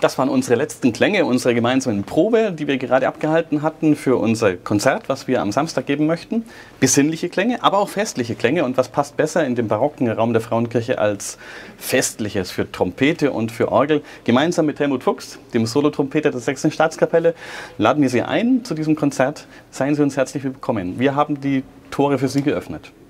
das waren unsere letzten Klänge, unsere gemeinsamen Probe, die wir gerade abgehalten hatten für unser Konzert, was wir am Samstag geben möchten. Besinnliche Klänge, aber auch festliche Klänge. Und was passt besser in den barocken Raum der Frauenkirche als Festliches für Trompete und für Orgel? Gemeinsam mit Helmut Fuchs, dem Solotrompeter der Sächsischen Staatskapelle, laden wir Sie ein zu diesem Konzert. Seien Sie uns herzlich willkommen. Wir haben die Tore für Sie geöffnet.